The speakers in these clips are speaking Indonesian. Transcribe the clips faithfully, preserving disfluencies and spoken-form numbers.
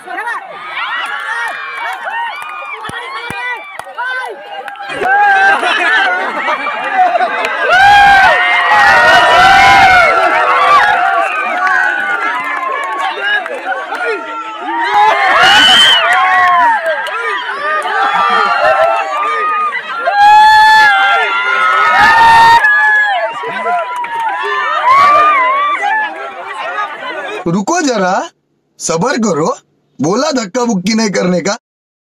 रुको जरा, सबर करो। बोला धक्का बुक्की नहीं करने का।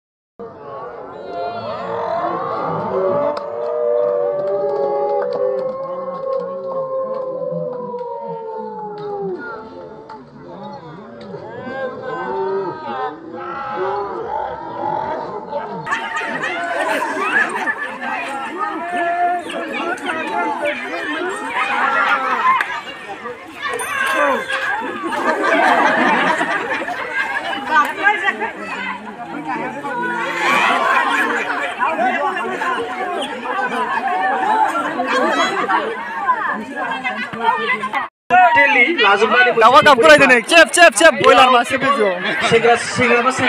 Kamu kamu lagi nih, chef chef chef boiler masih bejo. Segera segera masih.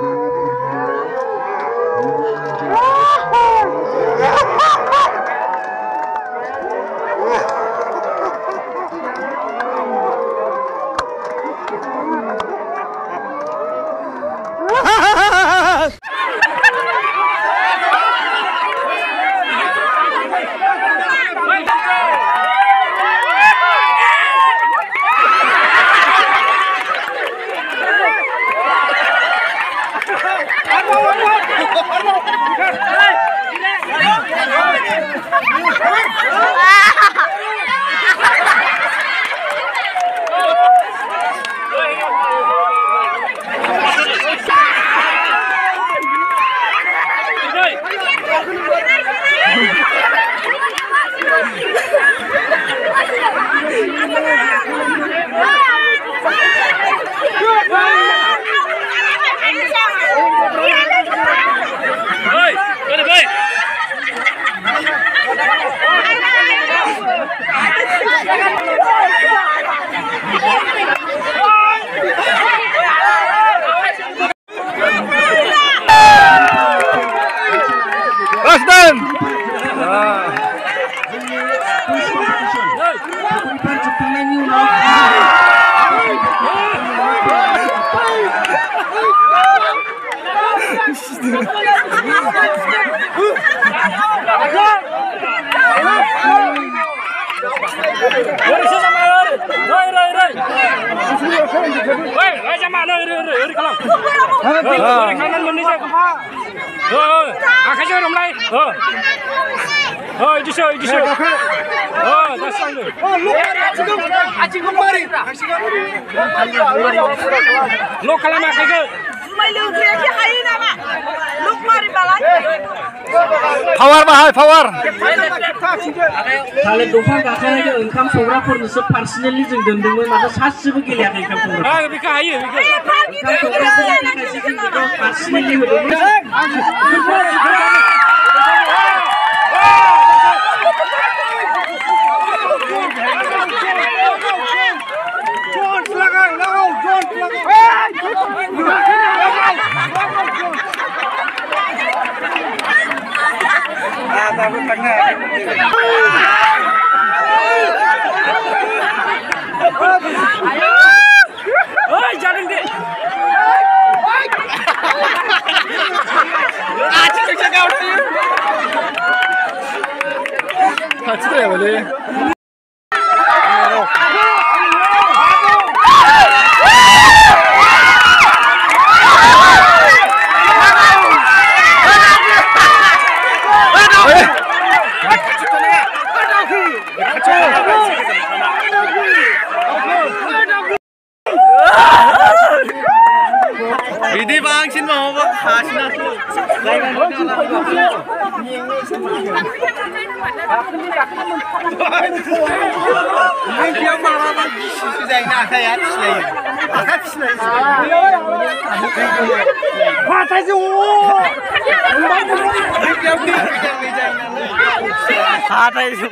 Rasdan. Power mahal, power. Kalau dufan kakaknya income sogra pun nusuk personally jeng dendengnya maka satu bagi lihat income sogra. Ah, bika ayo, bika. Income sogra pun kakak sih jeng personally berdua. Oi, jangan deh. Ah, cek cek kau ni. Ah, cek ya boleh. Ini bang, sini mau apa? Kasih nasi. Dia malah sudah nak kayak sih. Mata sih. Mata sih.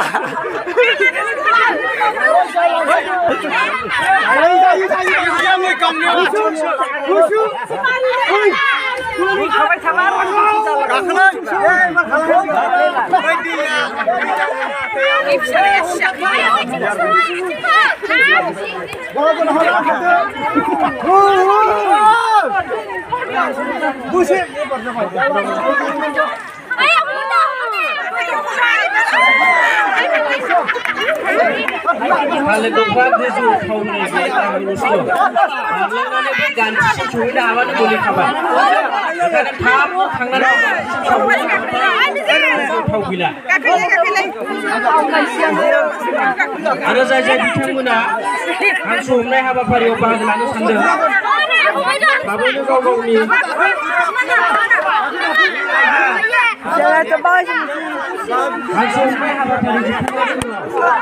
Ayo, ayo, ayo, ayo. Kalau dompet dia jual kau ni, dia rusuk. Kalau ni pun ganti sesuai dah awak tu boleh kabar. Karena thap, tangan awak sesuai kau bila. Ada saja di tenguna, langsung naik apa pariu bahagian lalu sandal. Bapak ni kau kau ni. Jangan tebal. Langsung naik apa pariu di tenguna.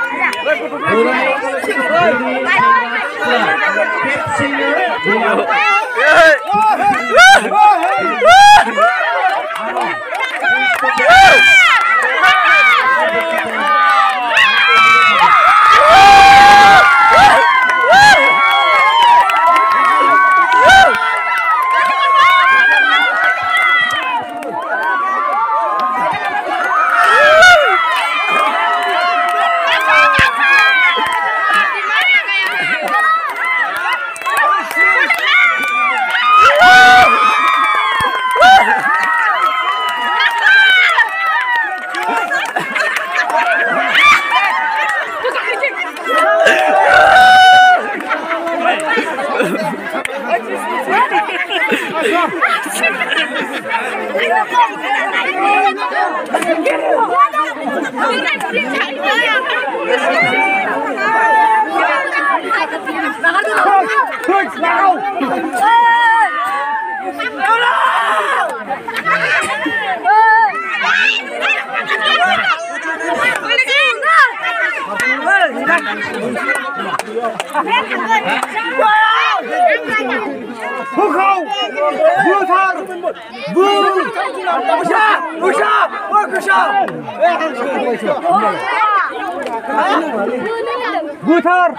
Butar.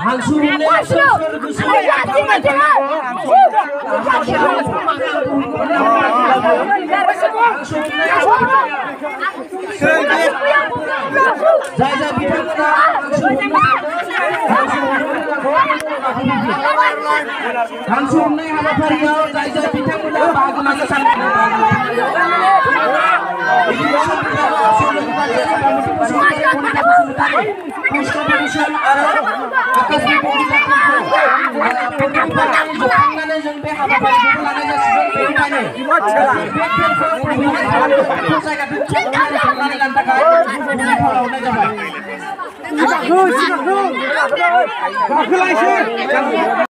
Langsung naik apa pariu, jajan bintang muda bahagian sana. Bagus, bagus. Bagus.